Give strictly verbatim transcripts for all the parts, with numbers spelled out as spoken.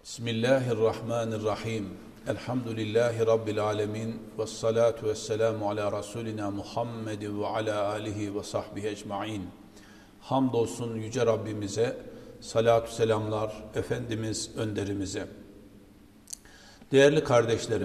Bismillahirrahmanirrahim. Elhamdülillahi Rabbil alemin. Vessalatu vesselamu ala Resulina Muhammed ve ala alihi ve sahbihi ecmain. Hamdolsun Yüce Rabbimize, salatü selamlar Efendimiz önderimize. Değerli kardeşlerim,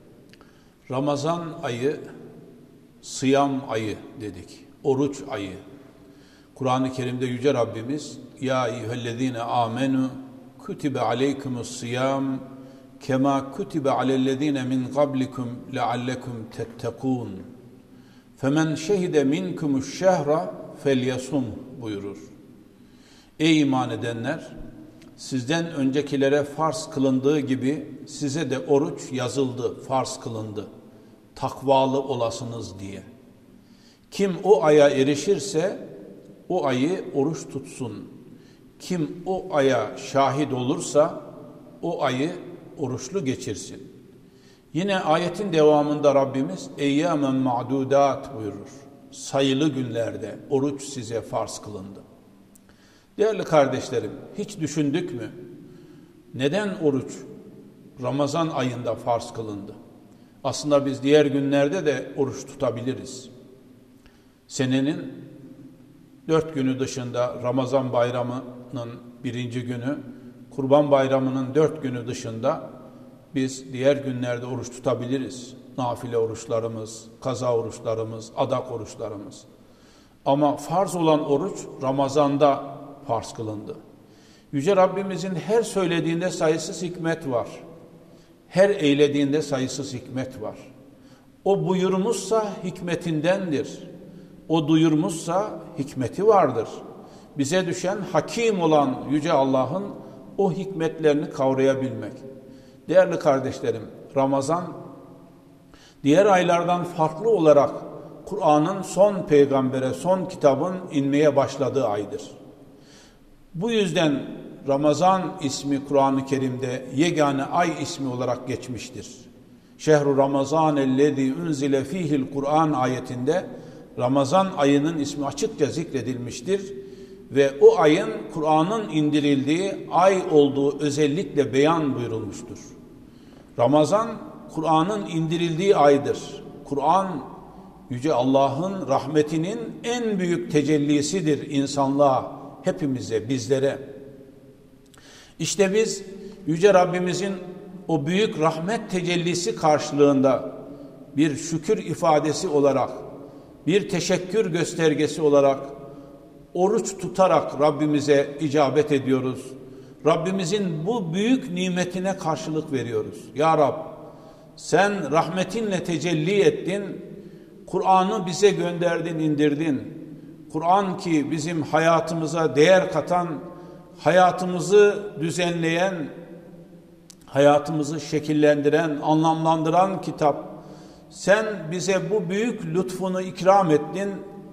Ramazan ayı, sıyam ayı dedik, oruç ayı. Kur'an-ı Kerim'de Yüce Rabbimiz, Ya eyyühellezine amenu kutibe aleykumus siyam kema kutibe alellezine min qablikum leallekum tettekûn femen şehide minkumuş şehra felyasum buyurur. Ey iman edenler! Sizden öncekilere farz kılındığı gibi size de oruç yazıldı, farz kılındı. Takvalı olasınız diye. Kim o aya erişirse o ayı oruç tutsun. Kim o aya şahit olursa o ayı oruçlu geçirsin. Yine ayetin devamında Rabbimiz eyyâmen ma'dudat buyurur. Sayılı günlerde oruç size farz kılındı. Değerli kardeşlerim, hiç düşündük mü? Neden oruç Ramazan ayında farz kılındı? Aslında biz diğer günlerde de oruç tutabiliriz. Senenin dört günü dışında Ramazan bayramının birinci günü, Kurban bayramının dört günü dışında biz diğer günlerde oruç tutabiliriz. Nafile oruçlarımız, kaza oruçlarımız, adak oruçlarımız. Ama farz olan oruç Ramazan'da farz kılındı. Yüce Rabbimizin her söylediğinde sayısız hikmet var. Her eylediğinde sayısız hikmet var. O buyurmuşsa hikmetindendir. O duyurmuşsa hikmeti vardır. Bize düşen hakim olan Yüce Allah'ın o hikmetlerini kavrayabilmek. Değerli kardeşlerim, Ramazan diğer aylardan farklı olarak Kur'an'ın son peygambere, son kitabın inmeye başladığı aydır. Bu yüzden Ramazan ismi Kur'an-ı Kerim'de yegane ay ismi olarak geçmiştir. Şehru Ramazan ellezî unzile fîhil Kur'an ayetinde Ramazan ayının ismi açıkça zikredilmiştir ve o ayın Kur'an'ın indirildiği ay olduğu özellikle beyan buyurulmuştur. Ramazan Kur'an'ın indirildiği aydır. Kur'an Yüce Allah'ın rahmetinin en büyük tecellisidir insanlığa, hepimize, bizlere. İşte biz Yüce Rabbimizin o büyük rahmet tecellisi karşılığında bir şükür ifadesi olarak, bir teşekkür göstergesi olarak oruç tutarak Rabbimize icabet ediyoruz. Rabbimizin bu büyük nimetine karşılık veriyoruz. Ya Rab, sen rahmetinle tecelli ettin, Kur'an'ı bize gönderdin, indirdin. Kur'an ki bizim hayatımıza değer katan, hayatımızı düzenleyen, hayatımızı şekillendiren, anlamlandıran kitap. Sen bize bu büyük lütfunu ikram ettin.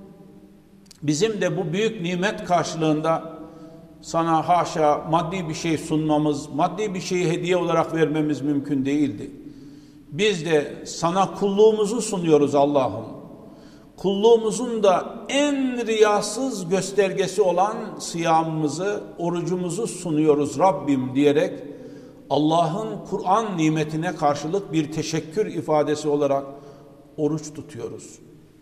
Bizim de bu büyük nimet karşılığında sana haşa maddi bir şey sunmamız, maddi bir şeyi hediye olarak vermemiz mümkün değildi. Biz de sana kulluğumuzu sunuyoruz Allah'ım. Kulluğumuzun da en riyasız göstergesi olan sıyamımızı, orucumuzu sunuyoruz Rabbim diyerek Allah'ın Kur'an nimetine karşılık bir teşekkür ifadesi olarak oruç tutuyoruz.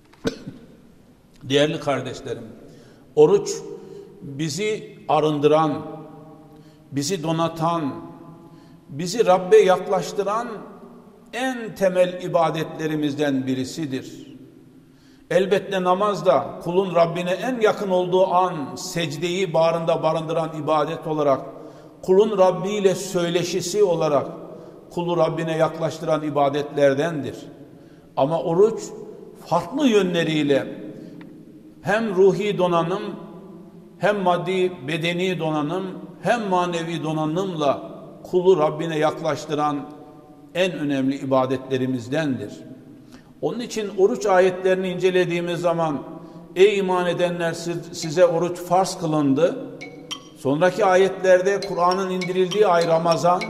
Değerli kardeşlerim, oruç bizi arındıran, bizi donatan, bizi Rabbe yaklaştıran en temel ibadetlerimizden birisidir. Elbette namaz da kulun Rabbine en yakın olduğu an secdeyi bağrında barındıran ibadet olarak, kulun Rabbi ile söyleşisi olarak kulu Rabbine yaklaştıran ibadetlerdendir. Ama oruç farklı yönleriyle hem ruhi donanım, hem maddi bedeni donanım, hem manevi donanımla kulu Rabbine yaklaştıran en önemli ibadetlerimizdendir. Onun için oruç ayetlerini incelediğimiz zaman ey iman edenler size oruç farz kılındı. Sonraki ayetlerde Kur'an'ın indirildiği ay Ramazan,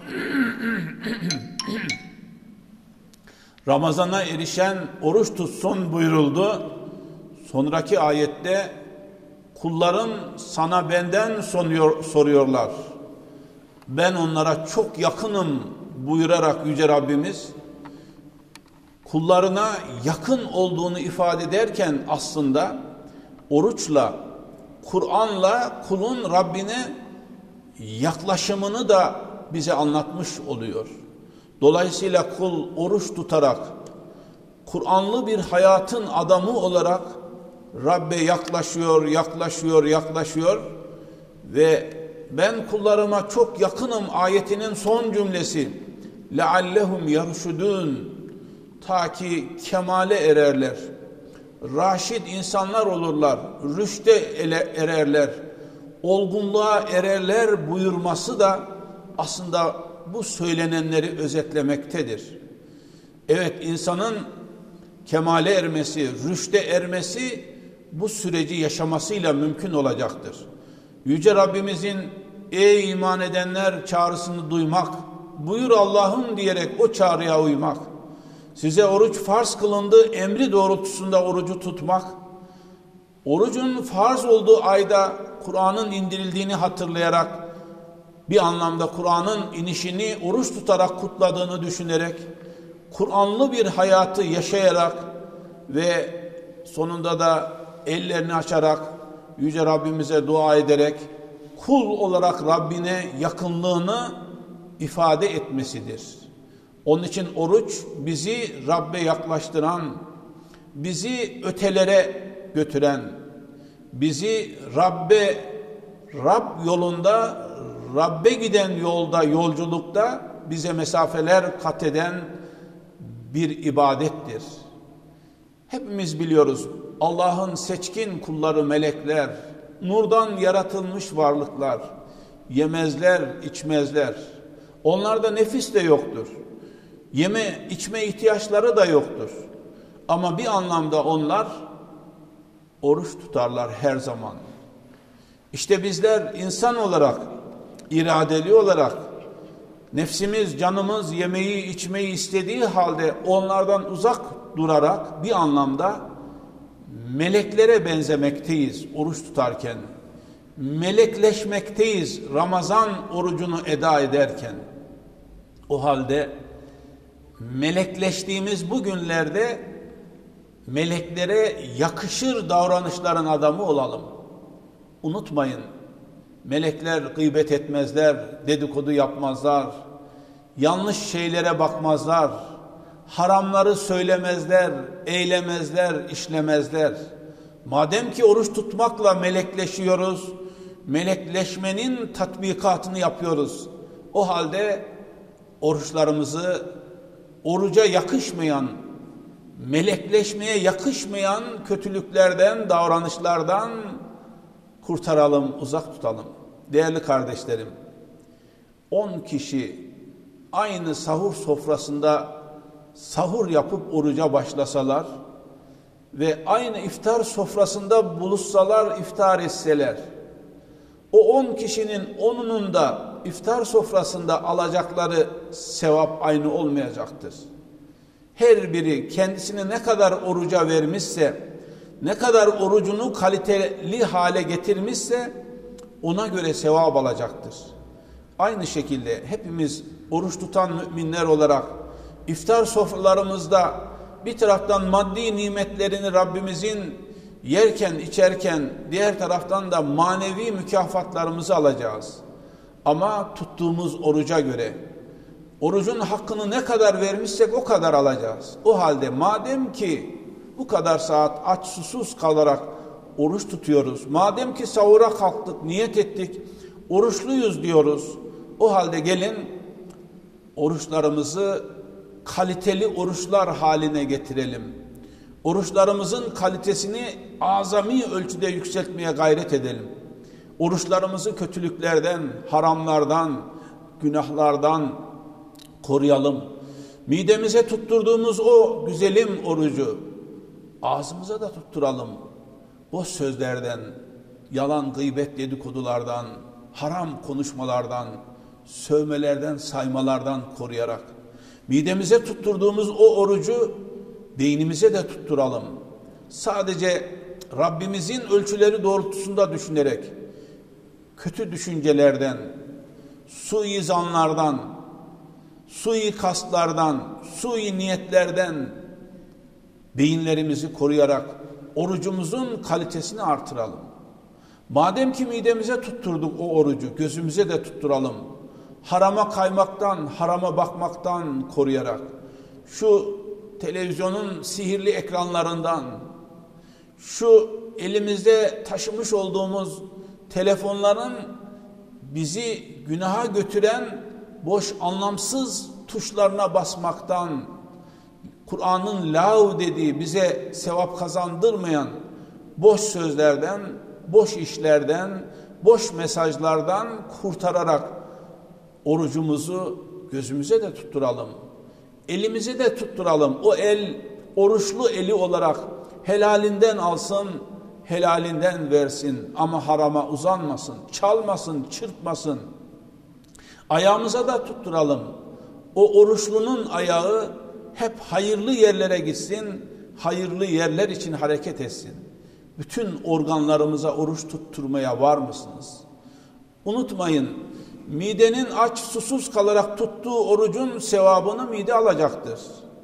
Ramazan'a erişen oruç tutsun buyuruldu. Sonraki ayette kullarım sana benden soruyor, soruyorlar. ben onlara çok yakınım buyurarak Yüce Rabbimiz kullarına yakın olduğunu ifade ederken aslında oruçla, Kur'an'la kulun Rabbine yaklaşımını da bize anlatmış oluyor. Dolayısıyla kul oruç tutarak, Kur'anlı bir hayatın adamı olarak Rabbe yaklaşıyor, yaklaşıyor, yaklaşıyor ve ben kullarıma çok yakınım ayetinin son cümlesi لَعَلَّهُمْ يَرْشُدُونَ ta ki kemale ererler, raşid insanlar olurlar, rüşte ererler, olgunluğa ererler buyurması da aslında bu söylenenleri özetlemektedir. Evet, insanın kemale ermesi, rüşte ermesi bu süreci yaşamasıyla mümkün olacaktır. Yüce Rabbimizin ey iman edenler çağrısını duymak, buyur Allah'ım diyerek o çağrıya uymak, size oruç farz kılındı emri doğrultusunda orucu tutmak, orucun farz olduğu ayda Kur'an'ın indirildiğini hatırlayarak, bir anlamda Kur'an'ın inişini oruç tutarak kutladığını düşünerek, Kur'anlı bir hayatı yaşayarak ve sonunda da ellerini açarak, Yüce Rabbimize dua ederek, kul olarak Rabbine yakınlığını ifade etmesidir. Onun için oruç bizi Rabbe yaklaştıran, bizi ötelere götüren, bizi Rabbe, Rab yolunda, Rabbe giden yolda, yolculukta bize mesafeler kat eden bir ibadettir. Hepimiz biliyoruz, Allah'ın seçkin kulları melekler, nurdan yaratılmış varlıklar, yemezler, içmezler. Onlarda nefis de yoktur. Yeme, içme ihtiyaçları da yoktur. Ama bir anlamda onlar oruç tutarlar her zaman. İşte bizler insan olarak, iradeli olarak, nefsimiz, canımız yemeği, içmeyi istediği halde onlardan uzak durarak bir anlamda meleklere benzemekteyiz oruç tutarken. Melekleşmekteyiz Ramazan orucunu eda ederken. O halde melekleştiğimiz bu günlerde meleklere yakışır davranışların adamı olalım. Unutmayın, melekler gıybet etmezler, dedikodu yapmazlar, yanlış şeylere bakmazlar, haramları söylemezler, eylemezler, işlemezler. Madem ki oruç tutmakla melekleşiyoruz, melekleşmenin tatbikatını yapıyoruz. O halde oruçlarımızı oruca yakışmayan, melekleşmeye yakışmayan kötülüklerden, davranışlardan kurtaralım, uzak tutalım. Değerli kardeşlerim, on kişi aynı sahur sofrasında sahur yapıp oruca başlasalar ve aynı iftar sofrasında buluşsalar, iftar etseler, o on kişinin onunun da iftar sofrasında alacakları sevap aynı olmayacaktır. Her biri kendisini ne kadar oruca vermişse, ne kadar orucunu kaliteli hale getirmişse ona göre sevap alacaktır. Aynı şekilde hepimiz oruç tutan müminler olarak iftar sofralarımızda bir taraftan maddi nimetlerini Rabbimizin yerken, içerken diğer taraftan da manevi mükafatlarımızı alacağız. Ama tuttuğumuz oruca göre, orucun hakkını ne kadar vermişsek o kadar alacağız. O halde madem ki bu kadar saat aç susuz kalarak oruç tutuyoruz, madem ki sahura kalktık, niyet ettik, oruçluyuz diyoruz, o halde gelin oruçlarımızı kaliteli oruçlar haline getirelim. Oruçlarımızın kalitesini azami ölçüde yükseltmeye gayret edelim. Oruçlarımızı kötülüklerden, haramlardan, günahlardan koruyalım. Midemize tutturduğumuz o güzelim orucu ağzımıza da tutturalım. Boş sözlerden, yalan, gıybet, dedikodulardan, haram konuşmalardan, sövmelerden, saymalardan koruyarak midemize tutturduğumuz o orucu beynimize de tutturalım. Sadece Rabbimizin ölçüleri doğrultusunda düşünerek kötü düşüncelerden, suizanlardan, suikastlardan, sui niyetlerden beyinlerimizi koruyarak orucumuzun kalitesini artıralım. Madem ki midemize tutturduk o orucu, gözümüze de tutturalım. Harama kaymaktan, harama bakmaktan koruyarak, şu televizyonun sihirli ekranlarından, şu elimizde taşımış olduğumuz telefonların bizi günaha götüren boş, anlamsız tuşlarına basmaktan, Kur'an'ın lav dediği, bize sevap kazandırmayan boş sözlerden, boş işlerden, boş mesajlardan kurtararak orucumuzu gözümüze de tutturalım. Elimize de tutturalım. O el oruçlu eli olarak helalinden alsın, helalinden versin ama harama uzanmasın, çalmasın, çırpmasın. Ayağımıza da tutturalım. O oruçlunun ayağı hep hayırlı yerlere gitsin, hayırlı yerler için hareket etsin. Bütün organlarımıza oruç tutturmaya var mısınız? Unutmayın, midenin aç susuz kalarak tuttuğu orucun sevabını mide alacaktır.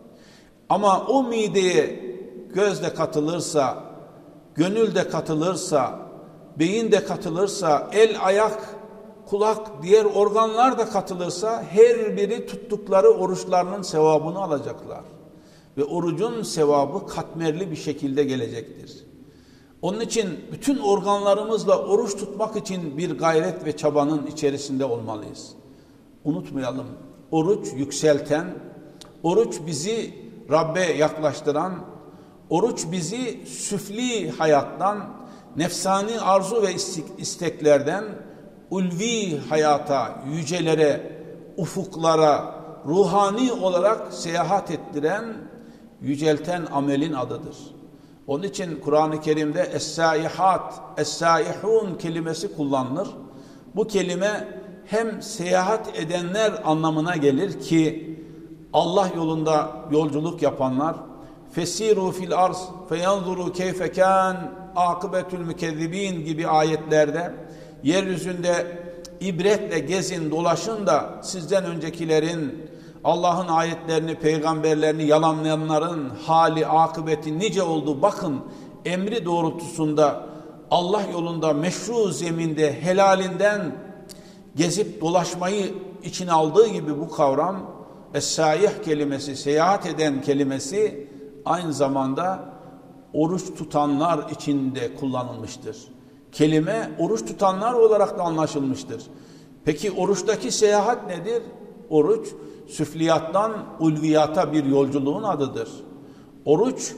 Ama o mideye göz de katılırsa, gönül de katılırsa, beyin de katılırsa, el, ayak, kulak, diğer organlar da katılırsa her biri tuttukları oruçlarının sevabını alacaklar. Ve orucun sevabı katmerli bir şekilde gelecektir. Onun için bütün organlarımızla oruç tutmak için bir gayret ve çabanın içerisinde olmalıyız. Unutmayalım, oruç yükselten, oruç bizi Rabbe yaklaştıran, oruç bizi süfli hayattan, nefsani arzu ve isteklerden, ulvi hayata, yücelere, ufuklara, ruhani olarak seyahat ettiren, yücelten amelin adıdır. Onun için Kur'an-ı Kerim'de es-saihat, es-saihun kelimesi kullanılır. Bu kelime hem seyahat edenler anlamına gelir ki Allah yolunda yolculuk yapanlar, fesiru fil arz feyanzuru keyfe kan akibetul mükezzibin gibi ayetlerde yeryüzünde ibretle gezin, dolaşın da sizden öncekilerin, Allah'ın ayetlerini, peygamberlerini yalanlayanların hali, akıbeti nice oldu. Bakın, emri doğrultusunda Allah yolunda meşru zeminde helalinden gezip dolaşmayı içine aldığı gibi bu kavram es-saih kelimesi, seyahat eden kelimesi aynı zamanda oruç tutanlar içinde kullanılmıştır. Kelime oruç tutanlar olarak da anlaşılmıştır. Peki oruçtaki seyahat nedir? Oruç süfliyattan ulviyata bir yolculuğun adıdır. Oruç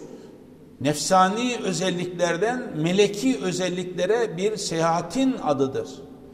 nefsani özelliklerden meleki özelliklere bir seyahatin adıdır.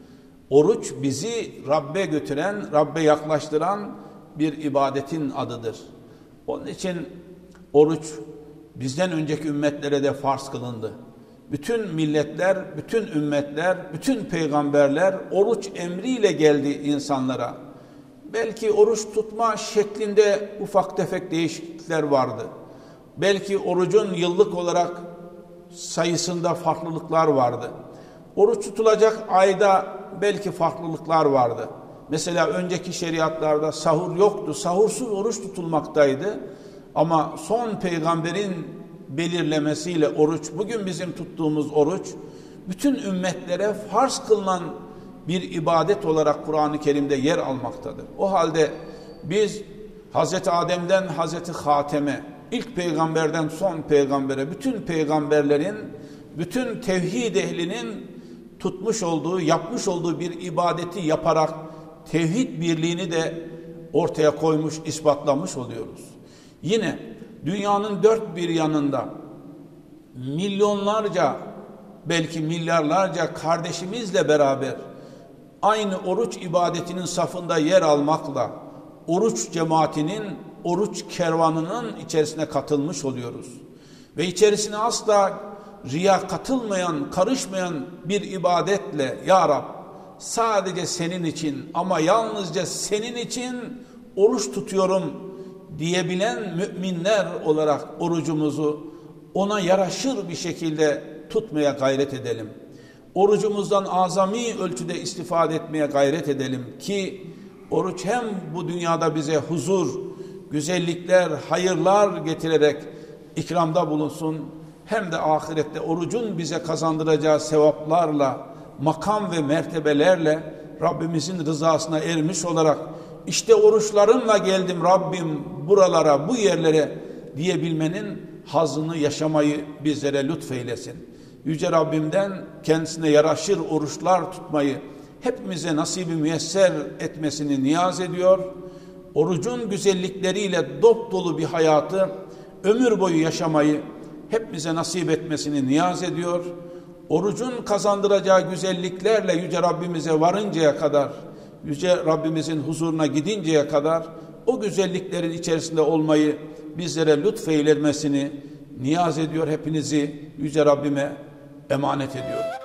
Oruç bizi Rabbe götüren, Rabbe yaklaştıran bir ibadetin adıdır. Onun için oruç bizden önceki ümmetlere de farz kılındı. Bütün milletler, bütün ümmetler, bütün peygamberler oruç emriyle geldi insanlara. Belki oruç tutma şeklinde ufak tefek değişiklikler vardı. Belki orucun yıllık olarak sayısında farklılıklar vardı. Oruç tutulacak ayda belki farklılıklar vardı. Mesela önceki şeriatlarda sahur yoktu. Sahursuz oruç tutulmaktaydı. Ama son peygamberin belirlemesiyle oruç, bugün bizim tuttuğumuz oruç, bütün ümmetlere farz kılınan bir ibadet olarak Kur'an-ı Kerim'de yer almaktadır. O halde biz Hazreti Adem'den Hazreti Hatem'e, ilk peygamberden son peygambere, bütün peygamberlerin, bütün tevhid ehlinin tutmuş olduğu, yapmış olduğu bir ibadeti yaparak tevhid birliğini de ortaya koymuş, ispatlamış oluyoruz. Yine dünyanın dört bir yanında milyonlarca, belki milyarlarca kardeşimizle beraber aynı oruç ibadetinin safında yer almakla oruç cemaatinin, oruç kervanının içerisine katılmış oluyoruz. Ve içerisine asla riya katılmayan, karışmayan bir ibadetle Ya Rab sadece senin için ama yalnızca senin için oruç tutuyorum diyebilen müminler olarak orucumuzu ona yaraşır bir şekilde tutmaya gayret edelim. Orucumuzdan azami ölçüde istifade etmeye gayret edelim ki oruç hem bu dünyada bize huzur, güzellikler, hayırlar getirerek ikramda bulunsun, hem de ahirette orucun bize kazandıracağı sevaplarla, makam ve mertebelerle Rabbimizin rızasına ermiş olarak işte oruçlarımla geldim Rabbim buralara, bu yerlere diyebilmenin hazzını yaşamayı bizlere lütfeylesin. Yüce Rabbimden kendisine yaraşır oruçlar tutmayı hepimize nasibi müyesser etmesini niyaz ediyor. Orucun güzellikleriyle dop dolu bir hayatı ömür boyu yaşamayı hepimize nasip etmesini niyaz ediyor. Orucun kazandıracağı güzelliklerle Yüce Rabbimize varıncaya kadar, Yüce Rabbimizin huzuruna gidinceye kadar o güzelliklerin içerisinde olmayı bizlere lütfeylemesini niyaz ediyor. Hepinizi Yüce Rabbime emanet ediyorum.